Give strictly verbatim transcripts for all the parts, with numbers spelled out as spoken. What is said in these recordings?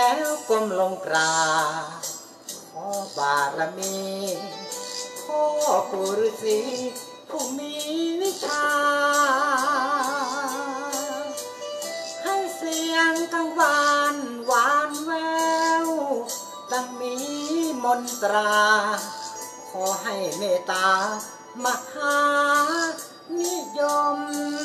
แล้วก้มลงกราบขอบารมีพ่อปู่ฤาษีผู้มีวิชาให้เสียงกังวานหวานแววดังมีมนตราขอให้เมตตามหานิยม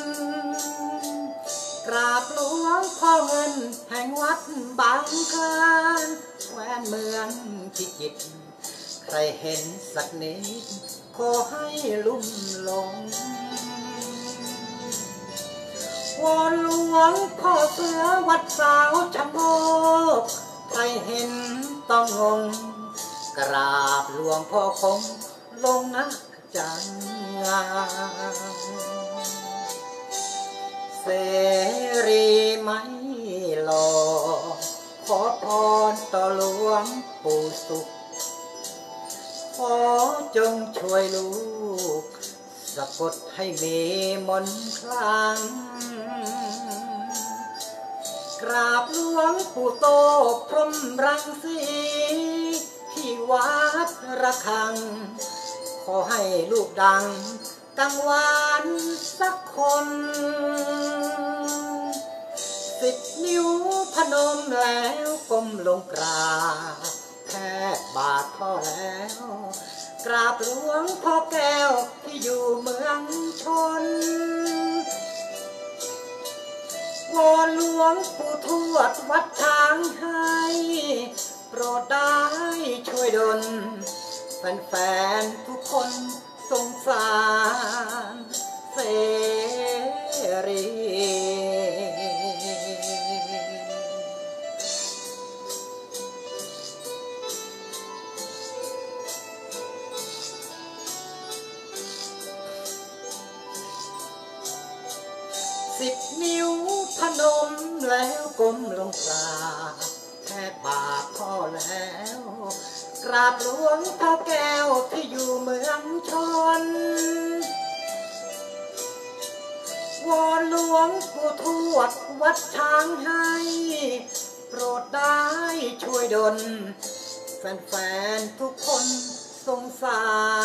กราบหลวงพ่อเงินแห่งวัดบางคลานแคว้นเมืองพิจิตรใครเห็นสักนิดขอให้ลุ่มหลงวอนหลวงพ่อเสือวัดสาวชะโงกใครเห็นต้องงงกราบหลวงพ่อคงลงนะจังงามเสรีไม่หลอกขอพรต่อหลวงปู่สุขขอจงช่วยลูกสะกดให้มีมนต์คลังกราบหลวงปู่โตพรหมรังสีที่วัดระฆังขอให้ลูกดังกังวานสักคนสิบนิ้วพนมแล้วก้มลงกราบแทบบาทพ่อแล้วกราบหลวงพ่อแก้วที่อยู่เมืองชนวอนหลวงปู่ทวดวัดช้างให้โปรดได้ช่วยดลแฟนๆทุกคนสงสารเสรีสิบนิ้วพนมแล้วก้มลงกราบแทบบาทพ่อแล้วกราบหลวงพ่อแก้วที่อยู่เมืองชนวอนหลวงปู่ทวดวัดช้างให้โปรดได้ช่วยดลแฟนๆทุกคนสงสาร